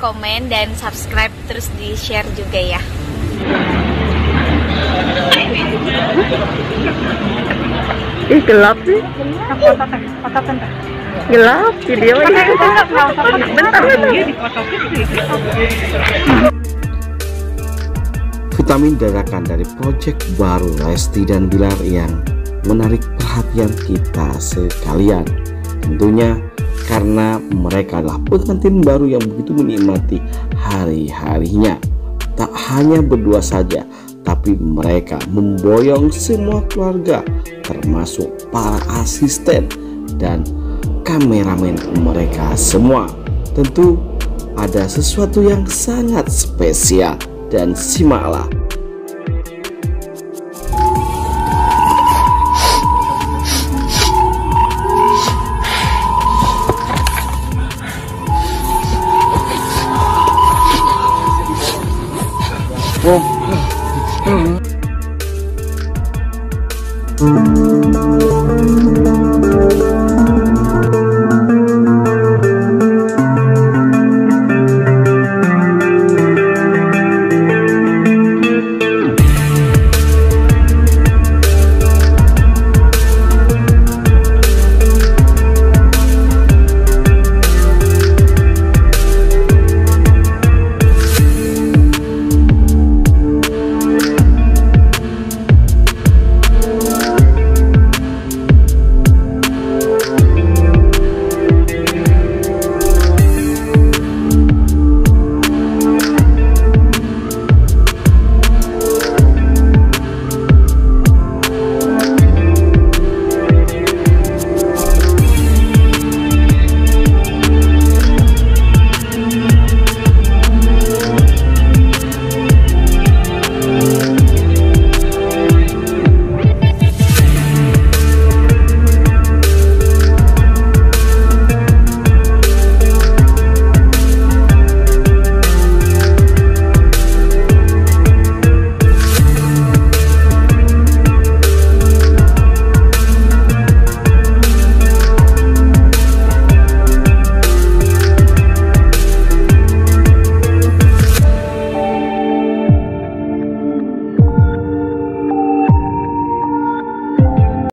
komen, dan subscribe, terus di-share juga ya. Ih, gelap sih. Gelap video ini. Bentar. Vitamin dadakan dari proyek baru Lesti dan Bilar yang menarik perhatian kita sekalian. Tentunya karena mereka adalah pengantin baru yang begitu menikmati hari-harinya. Tak hanya berdua saja, tapi mereka memboyong semua keluarga, termasuk para asisten dan kameramen mereka semua. Tentu ada sesuatu yang sangat spesial, dan simaklah.